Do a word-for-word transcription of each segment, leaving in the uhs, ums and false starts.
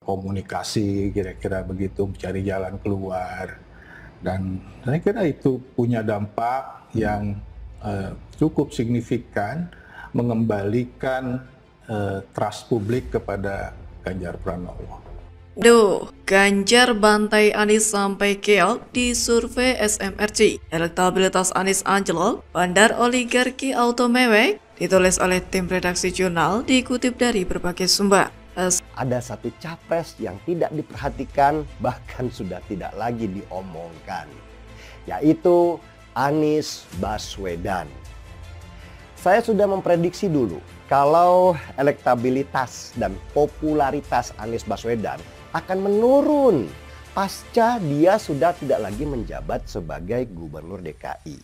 komunikasi, kira-kira begitu, mencari jalan keluar. Dan saya kira itu punya dampak yang uh, cukup signifikan mengembalikan uh, trust publik kepada Ganjar Pranowo. Duh, Ganjar bantai Anies sampai keok di survei S M R C. Elektabilitas Anies anjlok, bandar oligarki auto mewek, ditulis oleh tim redaksi jurnal, dikutip dari berbagai sumber. Ada satu capres yang tidak diperhatikan, bahkan sudah tidak lagi diomongkan, yaitu Anies Baswedan. Saya sudah memprediksi dulu kalau elektabilitas dan popularitas Anies Baswedan akan menurun pasca dia sudah tidak lagi menjabat sebagai gubernur D K I.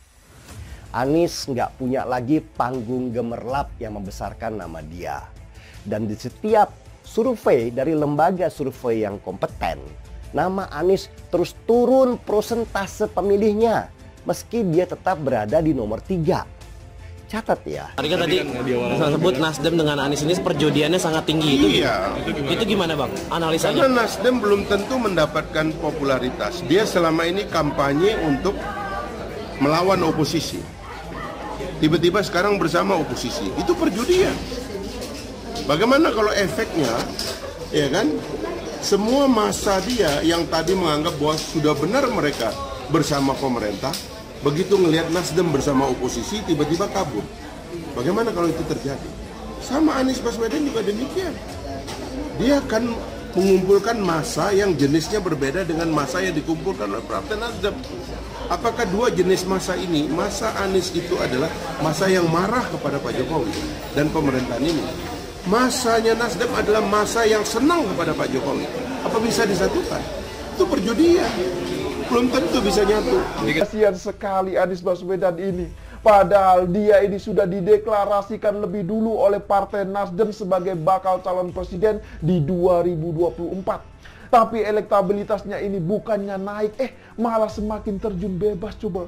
Anies nggak punya lagi panggung gemerlap yang membesarkan nama dia. Dan di setiap survei dari lembaga survei yang kompeten, nama Anies terus turun persentase pemilihnya meski dia tetap berada di nomor tiga. Catat ya. Tadi kan tadi saya sebut Nasdem dengan Anies ini perjodohannya sangat tinggi. Itu, iya. Itu gimana Bang analisanya? Karena Nasdem belum tentu mendapatkan popularitas. Dia selama ini kampanye untuk melawan oposisi. Tiba-tiba sekarang bersama oposisi. Itu perjudian. Bagaimana kalau efeknya, ya kan? Semua masa dia yang tadi menganggap bahwa sudah benar mereka bersama pemerintah, begitu ngelihat Nasdem bersama oposisi, tiba-tiba kabur. Bagaimana kalau itu terjadi? Sama Anies Baswedan juga demikian. Dia akan mengumpulkan massa yang jenisnya berbeda dengan massa yang dikumpulkan oleh Partai Nasdem. Apakah dua jenis massa ini, massa Anies itu adalah massa yang marah kepada Pak Jokowi dan pemerintahan ini? Masanya Nasdem adalah masa yang senang kepada Pak Jokowi. Apa bisa disatukan? Itu perjudian. Belum tentu bisa nyatu. Kasihan sekali Anies Baswedan ini. Padahal dia ini sudah dideklarasikan lebih dulu oleh Partai Nasdem sebagai bakal calon presiden di dua ribu dua puluh empat. Tapi elektabilitasnya ini bukannya naik, eh malah semakin terjun bebas coba.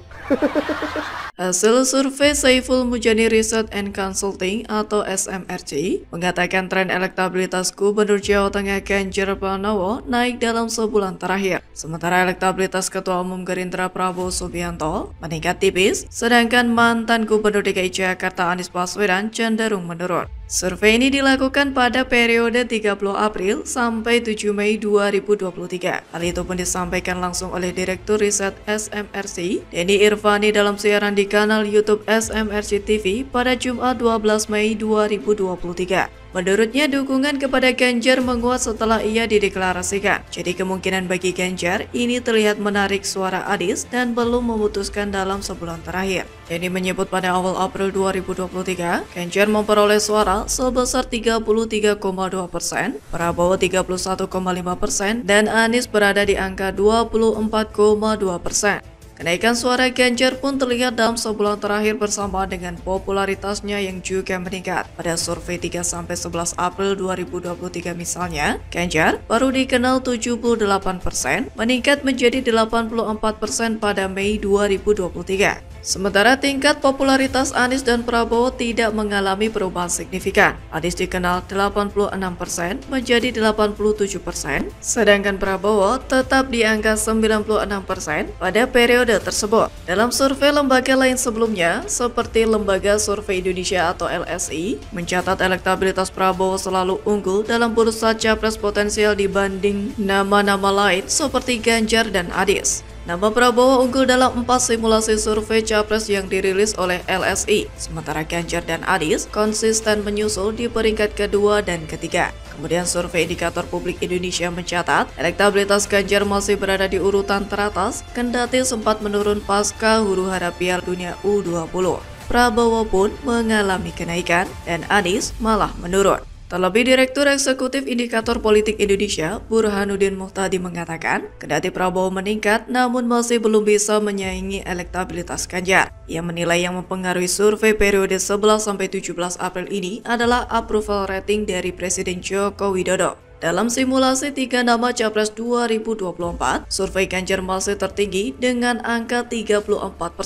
Hasil survei Saiful Mujani Research and Consulting atau S M R C mengatakan tren elektabilitas Gubernur Jawa Tengah Ganjar Pranowo naik dalam sebulan terakhir. Sementara elektabilitas Ketua Umum Gerindra Prabowo Subianto meningkat tipis, sedangkan mantan Gubernur D K I Jakarta Anies Baswedan cenderung menurun. Survei ini dilakukan pada periode tiga puluh April sampai tujuh Mei dua ribu dua puluh tiga. Hal itu pun disampaikan langsung oleh Direktur Riset S M R C, Denny Irvani dalam siaran di kanal YouTube S M R C T V pada Jumat dua belas Mei dua ribu dua puluh tiga. Menurutnya dukungan kepada Ganjar menguat setelah ia dideklarasikan. Jadi kemungkinan bagi Ganjar ini terlihat menarik suara Anies dan belum memutuskan dalam sebulan terakhir. Denny menyebut pada awal April dua ribu dua puluh tiga, Ganjar memperoleh suara sebesar tiga puluh tiga koma dua persen, Prabowo tiga puluh satu koma lima persen, dan Anies berada di angka dua puluh empat koma dua persen. Kenaikan suara Ganjar pun terlihat dalam sebulan terakhir bersamaan dengan popularitasnya yang juga meningkat. Pada survei tiga sampai sebelas April dua ribu dua puluh tiga misalnya, Ganjar baru dikenal tujuh puluh delapan persen, meningkat menjadi delapan puluh empat persen pada Mei dua ribu dua puluh tiga. Sementara tingkat popularitas Anies dan Prabowo tidak mengalami perubahan signifikan. Anies dikenal delapan puluh enam persen menjadi delapan puluh tujuh persen, sedangkan Prabowo tetap di angka sembilan puluh enam persen pada periode tersebut. Dalam survei lembaga lain sebelumnya, seperti Lembaga Survei Indonesia atau L S I, mencatat elektabilitas Prabowo selalu unggul dalam bursa capres potensial dibanding nama-nama lain seperti Ganjar dan Anies. Nama Prabowo unggul dalam empat simulasi survei capres yang dirilis oleh L S I, sementara Ganjar dan Anies konsisten menyusul di peringkat kedua dan ketiga. Kemudian survei Indikator Publik Indonesia mencatat elektabilitas Ganjar masih berada di urutan teratas, kendati sempat menurun pasca huru-hara Piala Dunia U dua puluh. Prabowo pun mengalami kenaikan dan Anies malah menurun. Terlebih Direktur Eksekutif Indikator Politik Indonesia, Burhanuddin Muhtadi mengatakan, kendati Prabowo meningkat namun masih belum bisa menyaingi elektabilitas Ganjar. Ia menilai yang mempengaruhi survei periode sebelas sampai tujuh belas April ini adalah approval rating dari Presiden Joko Widodo. Dalam simulasi tiga nama Capres dua ribu dua puluh empat, survei Ganjar masih tertinggi dengan angka tiga puluh empat persen.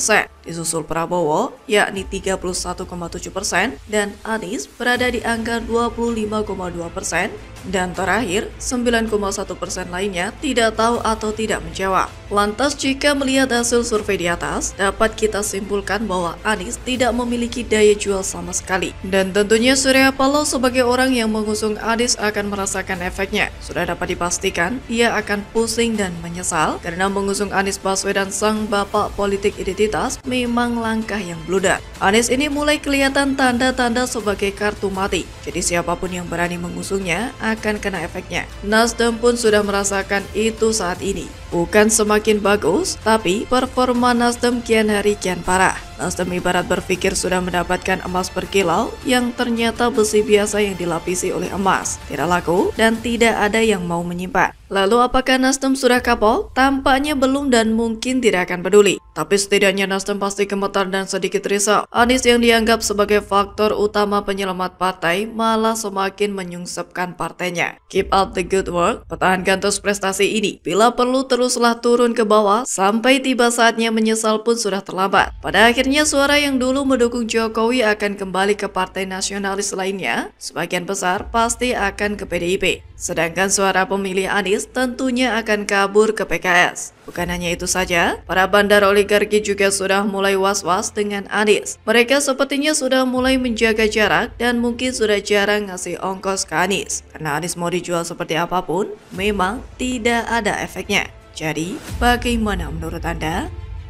disusul Prabowo yakni tiga puluh satu koma tujuh persen dan Anies berada di angka dua puluh lima koma dua persen. Dan terakhir, sembilan koma satu persen lainnya tidak tahu atau tidak menjawab. Lantas jika melihat hasil survei di atas, dapat kita simpulkan bahwa Anies tidak memiliki daya jual sama sekali. Dan tentunya Surya Paloh sebagai orang yang mengusung Anies akan merasakan efeknya. Sudah dapat dipastikan, ia akan pusing dan menyesal karena mengusung Anies Baswedan sang bapak politik identitas memang langkah yang blunder. Anies ini mulai kelihatan tanda-tanda sebagai kartu mati. Jadi siapapun yang berani mengusungnya akan kena efeknya. Nasdem pun sudah merasakan itu saat ini. Bukan semakin bagus, tapi performa Nasdem kian hari kian parah. Nasdem ibarat berpikir sudah mendapatkan emas berkilau yang ternyata besi biasa yang dilapisi oleh emas. Tidak laku dan tidak ada yang mau menyimpan. Lalu apakah Nasdem sudah kapok? Tampaknya belum dan mungkin tidak akan peduli. Tapi setidaknya Nasdem pasti gemetar dan sedikit risau. Anies yang dianggap sebagai faktor utama penyelamat partai malah semakin menyungsepkan partainya. Keep up the good work, pertahankan terus prestasi ini. Bila perlu teruslah turun ke bawah, sampai tiba saatnya menyesal pun sudah terlambat. Pada akhirnya suara yang dulu mendukung Jokowi akan kembali ke partai nasionalis lainnya. Sebagian besar pasti akan ke P D I P. Sedangkan suara pemilih Anies tentunya akan kabur ke P K S. Bukan hanya itu saja, para bandar oligarki juga sudah mulai was-was dengan Anies. Mereka sepertinya sudah mulai menjaga jarak dan mungkin sudah jarang ngasih ongkos ke Anies. Karena Anies mau dijual seperti apapun, memang tidak ada efeknya. Jadi, bagaimana menurut Anda?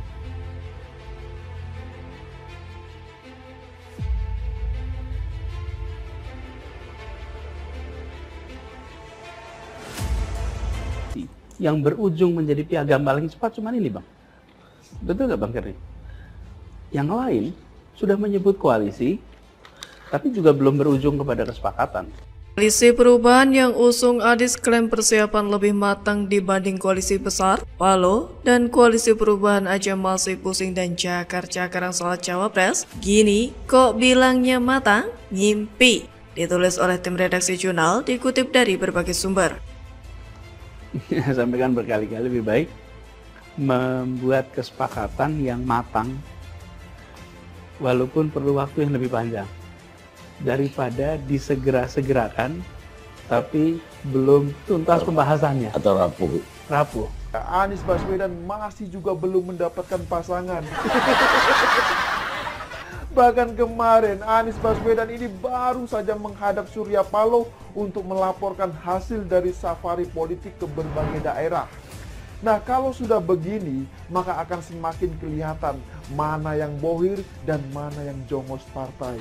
Yang berujung menjadi piagam paling cepat cuma ini, Bang. Betul nggak, Bang Kerry? Yang lain sudah menyebut koalisi, tapi juga belum berujung kepada kesepakatan. Koalisi perubahan yang usung Anies klaim persiapan lebih matang dibanding koalisi besar, Paloh, dan koalisi perubahan aja masih pusing dan cakar-cakaran soal cawapres. Gini, kok bilangnya matang? Ngimpi. Ditulis oleh tim redaksi jurnal, dikutip dari berbagai sumber. Sampaikan berkali-kali lebih baik membuat kesepakatan yang matang walaupun perlu waktu yang lebih panjang daripada disegera-segerakan tapi belum tuntas pembahasannya atau rapuh. Rapuh. Anies Baswedan masih juga belum mendapatkan pasangan. Bahkan kemarin Anies Baswedan ini baru saja menghadap Surya Paloh untuk melaporkan hasil dari safari politik ke berbagai daerah. Nah, kalau sudah begini, maka akan semakin kelihatan mana yang bohir dan mana yang jongos partai.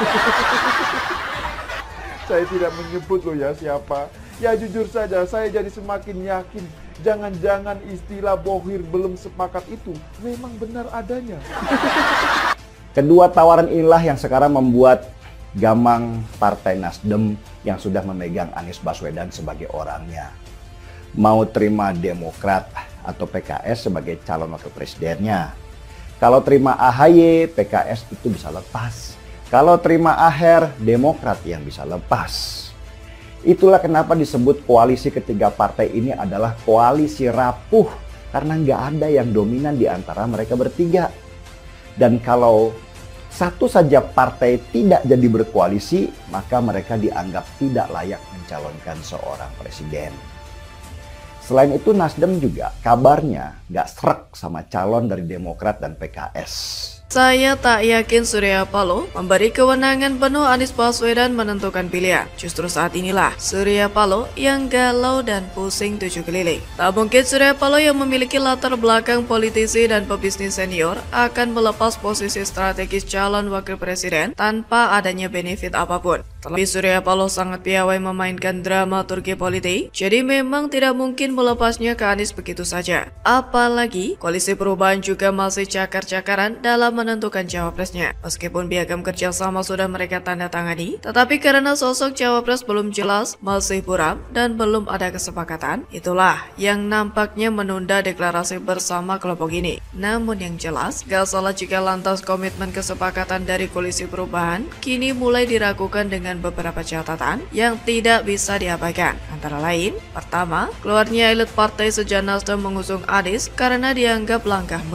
Saya tidak menyebut loh ya siapa. Ya jujur saja, saya jadi semakin yakin jangan-jangan istilah bohir belum sepakat itu memang benar adanya. Kedua tawaran inilah yang sekarang membuat gamang Partai Nasdem yang sudah memegang Anies Baswedan sebagai orangnya. Mau terima Demokrat atau P K S sebagai calon wakil presidennya. Kalau terima A H Y, P K S itu bisa lepas. Kalau terima Aher, Demokrat yang bisa lepas. Itulah kenapa disebut koalisi ketiga partai ini adalah koalisi rapuh. Karena nggak ada yang dominan di antara mereka bertiga. Dan kalau satu saja partai tidak jadi berkoalisi, maka mereka dianggap tidak layak mencalonkan seorang presiden. Selain itu Nasdem juga kabarnya nggak srek sama calon dari Demokrat dan P K S. Saya tak yakin Surya Paloh memberi kewenangan penuh Anies Baswedan menentukan pilihan. Justru saat inilah Surya Paloh yang galau dan pusing tujuh keliling. Tak mungkin Surya Paloh yang memiliki latar belakang politisi dan pebisnis senior akan melepas posisi strategis calon wakil presiden tanpa adanya benefit apapun. Terlebih Surya Paloh sangat piawai memainkan dramaturgi politik, jadi memang tidak mungkin melepasnya ke Anies begitu saja. Apalagi koalisi perubahan juga masih cakar-cakaran dalam menentukan cawapresnya. Meskipun piagam kerjasama sudah mereka tanda tangani, tetapi karena sosok cawapres belum jelas, masih buram, dan belum ada kesepakatan, itulah yang nampaknya menunda deklarasi bersama kelompok ini. Namun yang jelas, gak salah jika lantas komitmen kesepakatan dari koalisi perubahan kini mulai diragukan dengan beberapa catatan yang tidak bisa diabaikan. Antara lain, pertama, keluarnya elit partai sejak Nasdem mengusung Anies karena dianggap langkah mundur.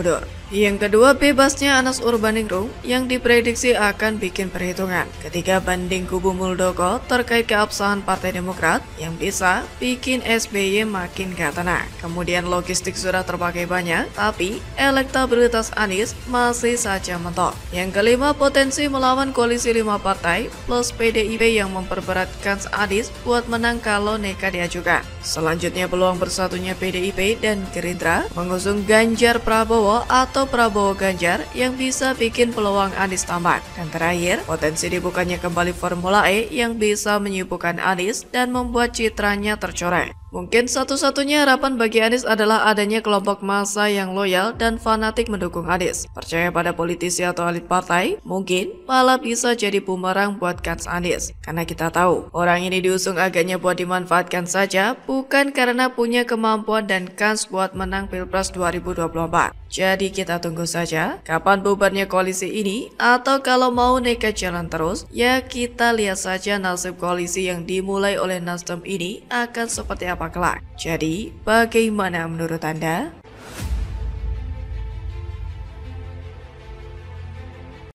Yang kedua, bebasnya Anas Urbaningrum yang diprediksi akan bikin perhitungan ketika banding kubu Muldoko terkait keabsahan Partai Demokrat yang bisa bikin S B Y makin gak tenang. Kemudian logistik sudah terpakai banyak, tapi elektabilitas Anies masih saja mentok. Yang kelima, potensi melawan koalisi lima partai plus P D I P yang memperberatkan Anies buat menang kalau nekat diajukan. Selanjutnya, peluang bersatunya P D I P dan Gerindra mengusung Ganjar Prabowo atau Prabowo Ganjar yang bisa bikin peluang Anies tambah. Dan terakhir, potensi dibukanya kembali Formula E yang bisa menyibukkan Anies dan membuat citranya tercoreng. Mungkin satu-satunya harapan bagi Anies adalah adanya kelompok massa yang loyal dan fanatik mendukung Anies. Percaya pada politisi atau elit partai, mungkin malah bisa jadi bumerang buat kans Anies. Karena kita tahu, orang ini diusung agaknya buat dimanfaatkan saja, bukan karena punya kemampuan dan kans buat menang Pilpres dua ribu dua puluh empat. Jadi kita tunggu saja kapan bubarnya koalisi ini, atau kalau mau nekat jalan terus, ya kita lihat saja nasib koalisi yang dimulai oleh Nasdem ini akan seperti apa kelak. Jadi, bagaimana menurut Anda?